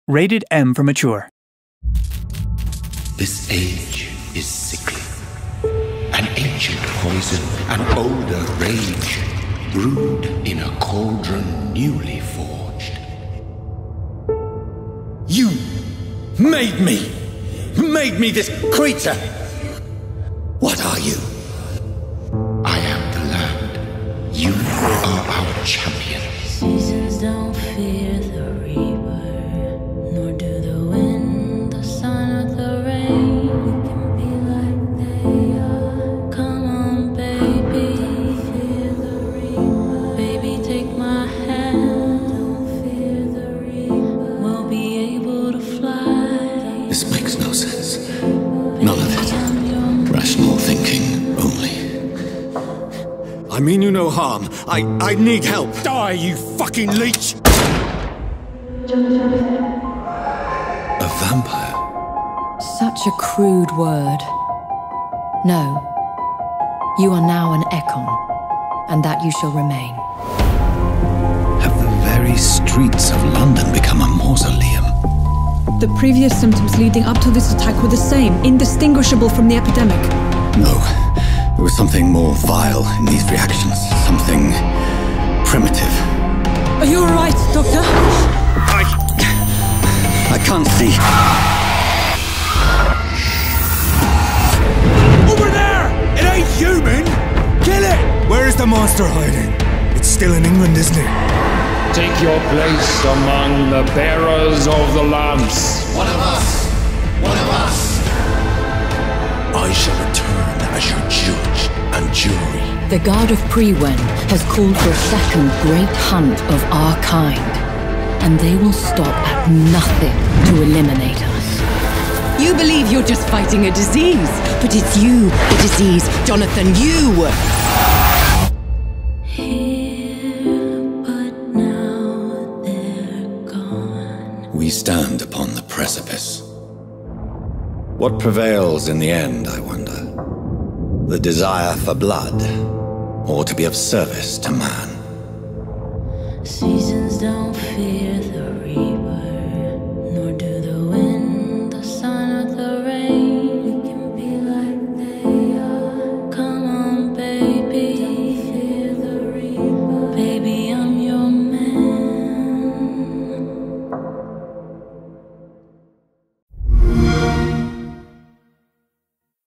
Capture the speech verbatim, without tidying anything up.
Rated M for mature. This age is sickly. An ancient poison, an older rage, brewed in a cauldron newly forged. You made me! Made me this creature! What are you? I am the land. You are our champion. Seasons don't fear the reaper, nor do the wind, the sun, or the rain. We can be like they are. Come on, baby, fear the reaper. Baby, take my hand, don't fear the reaper. We'll be able to fly. This makes no sense. None of it. Rational thinking only. I mean you no harm. I, I need help. Die, you fucking leech! A vampire? Such a crude word. No. You are now an Ekon, and that you shall remain. Have the very streets of London become a mausoleum? The previous symptoms leading up to this attack were the same, indistinguishable from the epidemic. No. There was something more vile in these reactions. Something primitive. Are you alright, Doctor? I... I can't see. Over there! It ain't human! Kill it! Where is the monster hiding? It's still in England, isn't it? Take your place among the bearers of the lamps. One of us! One of us! I shall return as your judge and jury. The Guard of Priwen has called for a second great hunt of our kind, and they will stop at nothing to eliminate us. You believe you're just fighting a disease, but it's you, the disease, Jonathan, you! Here, but now they're gone. We stand upon the precipice. What prevails in the end, I wonder? The desire for blood, or to be of service to man? Seasons don't fear